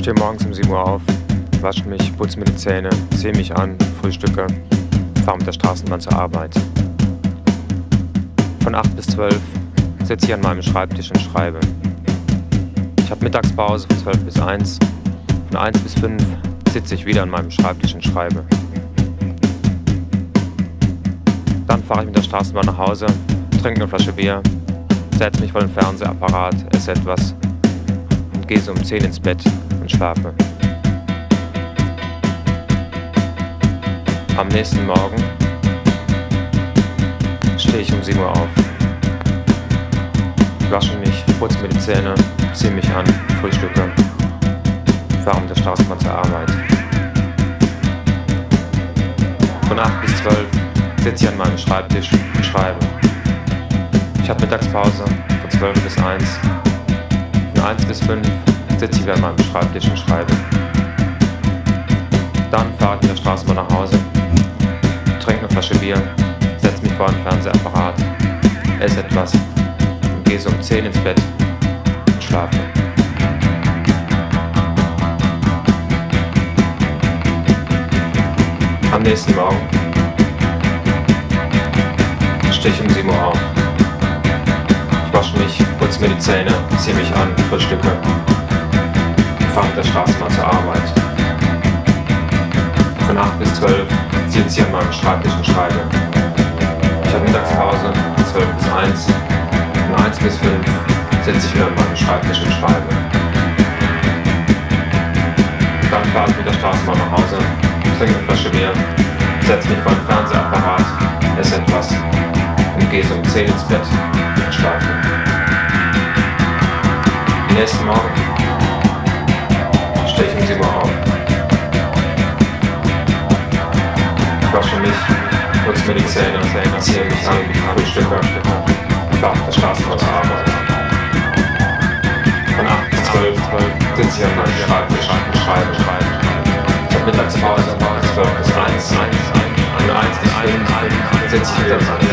Stehe morgens um 7 Uhr auf, wasche mich, putze mir die Zähne, ziehe mich an, frühstücke, fahre mit der Straßenbahn zur Arbeit. Von 8 bis 12 sitze ich an meinem Schreibtisch und schreibe. Ich habe Mittagspause von 12 bis 1. Von 1 bis 5 sitze ich wieder an meinem Schreibtisch und schreibe. Dann fahre ich mit der Straßenbahn nach Hause, trinke eine Flasche Bier, setze mich vor den Fernsehapparat, esse etwas und gehe so um 10 ins Bett und schlafe. Am nächsten Morgen stehe ich um 7 Uhr auf, wasche mich, putze mir die Zähne, ziehe mich an, frühstücke, fahre mit der Straßenbahn zur Arbeit. Von 8 bis 12 sitze ich an meinem Schreibtisch und schreibe. Ich habe Mittagspause von 12 bis 1. Von 1 bis 5 sitze ich wieder an meinem Schreibtisch und schreibe. Dann fahre ich mit der Straßenbahn nach Hause, trinke eine Flasche Bier, setze mich vor den Fernsehapparat, esse etwas und gehe so um 10 ins Bett und schlafe. Am nächsten Morgen stehe ich um 7 Uhr auf. Ich wasche mich, putze mir die Zähne, ziehe mich an, frühstücke und fahre mit der Straßenbahn zur Arbeit. Von 8 bis 12 sitze ich an meinem Schreibtisch und schreibe. Ich habe Mittagspause von 12 bis 1. Von 1 bis 5 sitze ich wieder an meinem Schreibtisch und schreibe. Dann fahre ich mit der Straßenbahn nach Hause, trinke eine Flasche Bier, setze mich vor den Fernsehapparat, esse etwas und gehe so um 10 ins Bett und schlafe. Am nächsten Morgen stehe ich um 7 Uhr auf. Ich wasche mich, putze mir die Zähne, ziehe mich an, frühstücke und fahre auf der Straßenbahn zur Arbeit. Von 8 bis 12 sitze ich an meinem Schreibtisch und schreibe. Ich habe Mittagspause, 12 bis 1. Von 1 bis 5 sitze ich wieder